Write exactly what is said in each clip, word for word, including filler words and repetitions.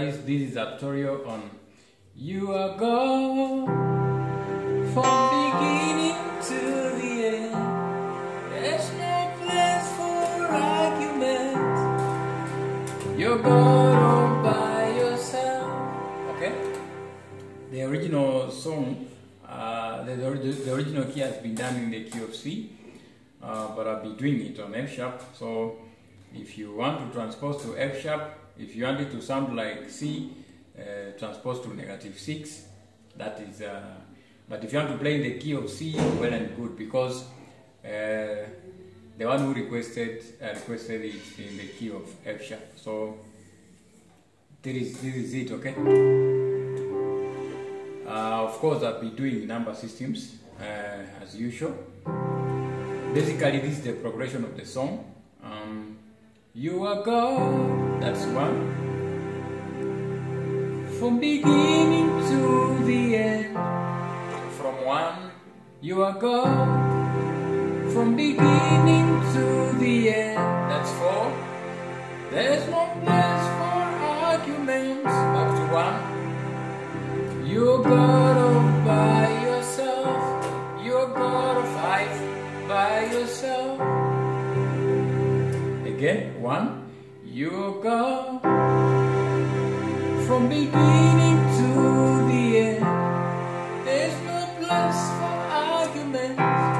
guys, this is a tutorial on You Are God from beginning to the end. There's no place for argument. You're God all by yourself. Okay? The original song, uh, the, the, the original key has been done in the key of C, uh, but I'll be doing it on F sharp. So if you want to transpose to F sharp, if you want it to sound like C, uh, transpose to negative six, that is, uh, but if you want to play in the key of C, well and good, because uh, the one who requested uh, requested it in the key of F sharp. So this is, this is it, okay? Uh, of course, I'll be doing number systems uh, as usual. Basically, this is the progression of the song. Um, you are God, that's one. From beginning to the end. From one, you are God. From beginning to the end. That's four. There's no place for arguments. Up to one. You're God all by yourself. You're God of five by yourself. Again, one. You're God from beginning to the end. There's no place for argument.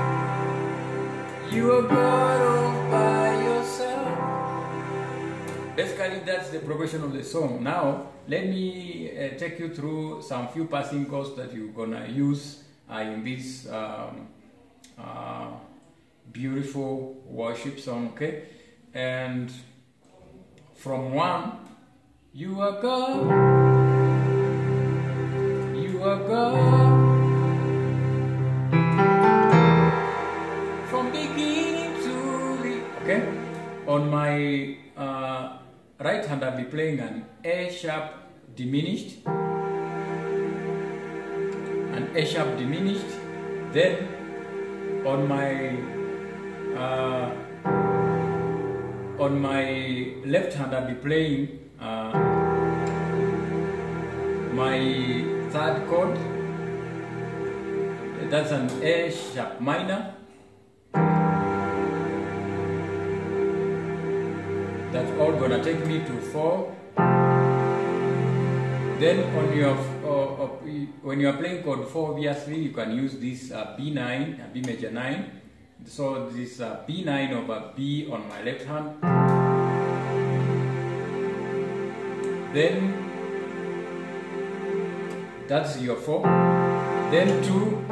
You are God all by yourself. Basically, that's the progression of the song. Now, let me uh, take you through some few passing chords that you're gonna use uh, in this um, uh, beautiful worship song, okay? And from one, you are God, you are God, from beginning to the, okay? On my uh, right hand, I'll be playing an A sharp diminished, an A sharp diminished. Then on my uh, on my left hand, I'll be playing uh, my third chord. That's an A sharp minor. That's all gonna take me to four. Then on your uh, uh, when you are playing chord four, obviously you can use this uh, B nine, uh, B major nine. So this uh, B nine over B on my left hand. Then that's your four. Then two.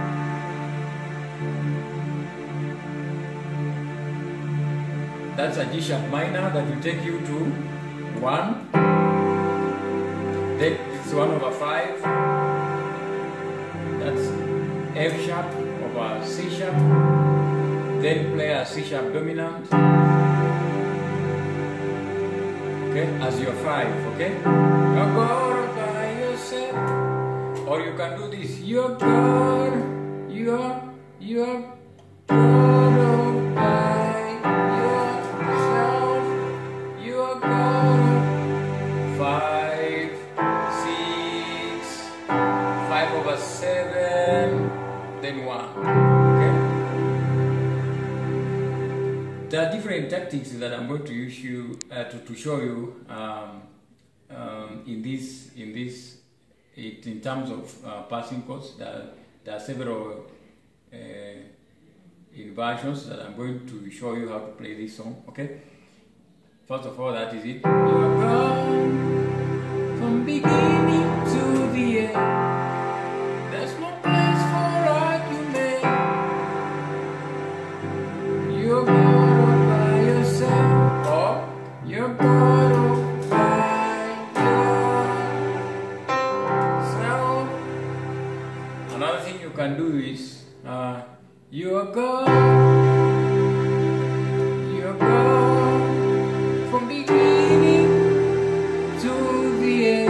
That's a G sharp minor that will take you to one. Then it's one over five. That's F sharp over C sharp. Then play a C sharp dominant. Okay, as your five, okay? You're God by yourself. Or you can do this. You're God, you're, you're God all by yourself. You're God, five, six, five over seven, then one, okay? There are different tactics that I'm going to use you uh, to, to show you um, um, in this in this it, in terms of uh, passing chords. There, there are several uh, inversions that I'm going to show you how to play this song. Okay. First of all, that is it. You are God from beginning to the end. There's no place for argument. You're God. You're God all by yourself. Another thing you can do is uh, you're God, you're God from beginning to the end.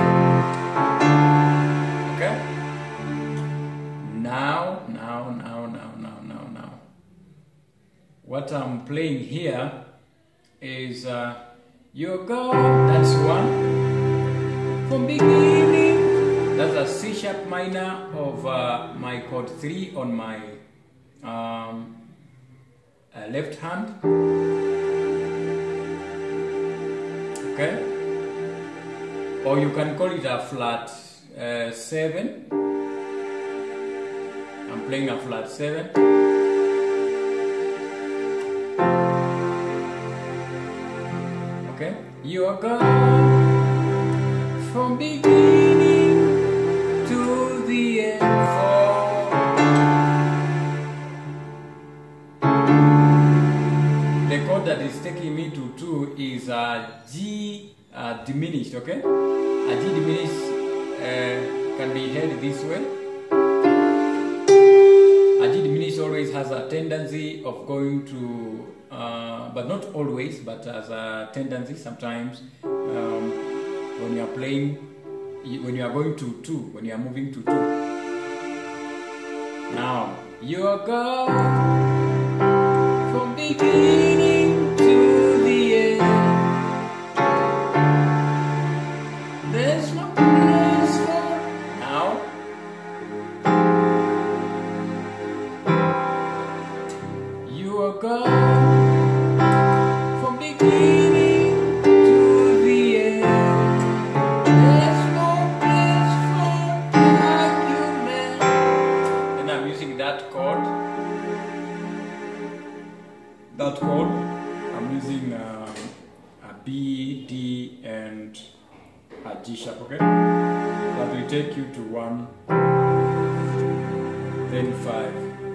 Okay? Now, now, now, now, now, now, now. What I'm playing here is uh, you're God, that's one. from beginning. That's a C sharp minor of uh, my chord three on my um, uh, left hand. Okay, or you can call it a flat uh, seven. I'm playing a flat seven. Okay, you are gone from beginning to the end. The chord that is taking me to two is a G uh, diminished. Okay, a G diminished uh, can be held this way. A G diminished always has a tendency of going to, uh, but not always, but as a tendency sometimes um, when you are playing, when you are going to two, when you are moving to two. Now, you are gone from beginning to the end. There's no place for now. You are gone from beginning to the end. There's no place for argument. And I'm using that chord. That chord. I'm using uh, a B, D, and a G sharp. Okay. That will take you to one, then five.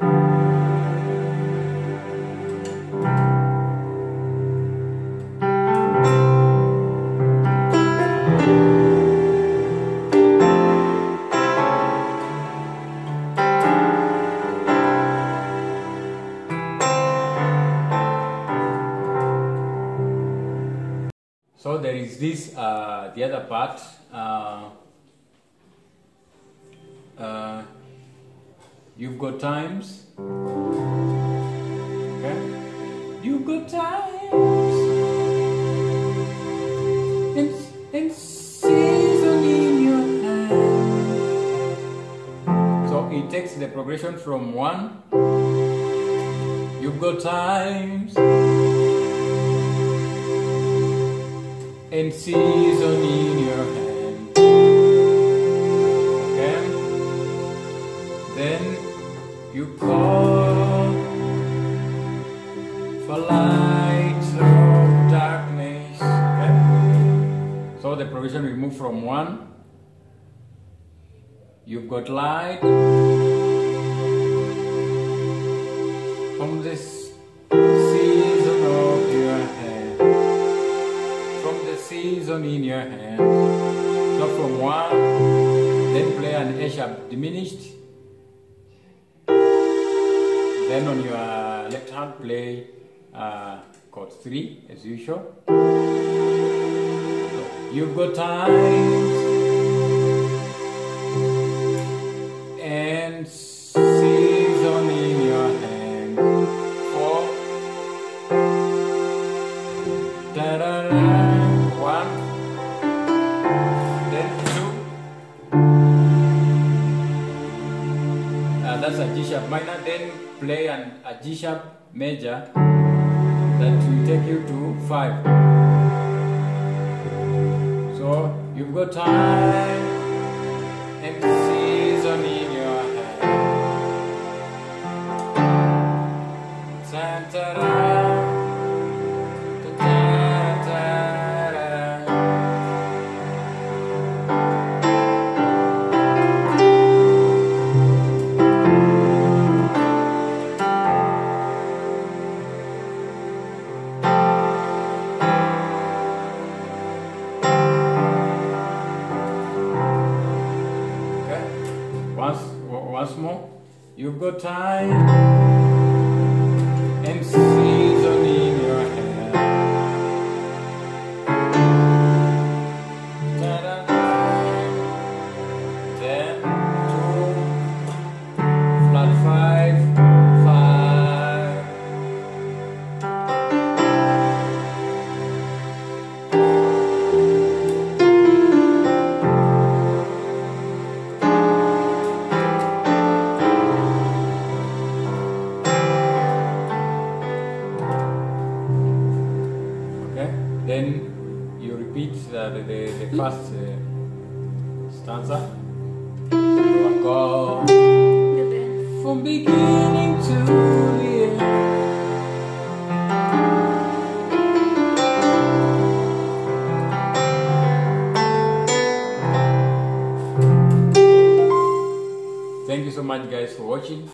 So there is this, uh, the other part, uh, uh, you've got times, okay? You've got times, and, and season in your hand. So it takes the progression from one, you've got times, and season in your hand. Okay? Then you call for light of darkness. Okay? So the progression will move from one. You've got light from this season of your hand. Season in your hand. So from one, then play an A sharp diminished. Then on your left hand play uh, chord three as usual. So you've got times and season in your hand. Four. Da-da-da. One, then two. Uh, that's a G sharp minor. Then play an, a G sharp major that will take you to five. So you've got time and season in your hand. Ta-ta-da. Once more, you've got time and season in your hand. Ta-da-da. Then two, flat five, five. then you repeat uh, the, the, the first uh, stanza. You are God from beginning to the end. Thank you so much guys for watching.